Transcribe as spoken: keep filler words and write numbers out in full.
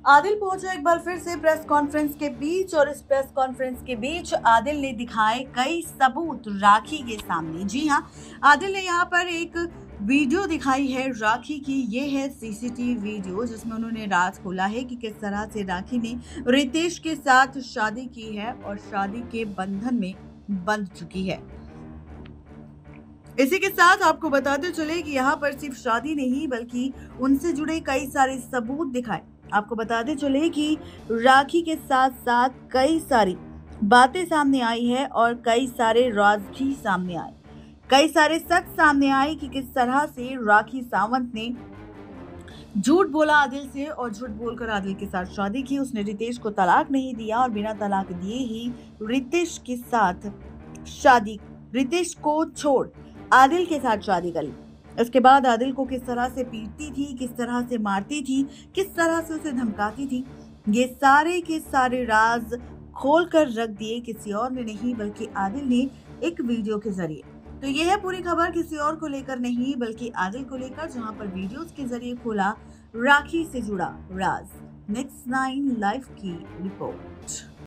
आदिल पहुंचा एक बार फिर से प्रेस कॉन्फ्रेंस के बीच और इस प्रेस कॉन्फ्रेंस के बीच आदिल ने दिखाए कई सबूत राखी के सामने। जी हां, आदिल ने यहां पर एक वीडियो दिखाई है राखी की। ये है सीसीटीवी वीडियो जिसमें उन्होंने राज खोला है कि किस तरह से राखी ने रितेश के साथ शादी की है और शादी के बंधन में बंध चुकी है। इसी के साथ आपको बताते चले कि यहाँ पर सिर्फ शादी नहीं बल्कि उनसे जुड़े कई सारे सबूत दिखाए। आपको बताते चले कि राखी के साथ साथ कई सारी बातें सामने आई है और कई सारे राज भी सामने आए। कई सारे सच सामने आए कि किस तरह से राखी सावंत ने झूठ बोला आदिल से और झूठ बोलकर आदिल के साथ शादी की। उसने रितेश को तलाक नहीं दिया और बिना तलाक दिए ही रितेश के साथ शादी रितेश को छोड़ आदिल के साथ शादी कर ली। इसके बाद आदिल को किस तरह से पीटती थी, किस तरह से मारती थी, किस तरह से उसे धमकाती थी, ये सारे के सारे राज खोल कर रख दिए किसी और ने नहीं बल्कि आदिल ने एक वीडियो के जरिए। तो यह है पूरी खबर किसी और को लेकर नहीं बल्कि आदिल को लेकर, जहां पर वीडियोस के जरिए खोला राखी से जुड़ा राज। नेक्स्ट नाइन लाइव की रिपोर्ट।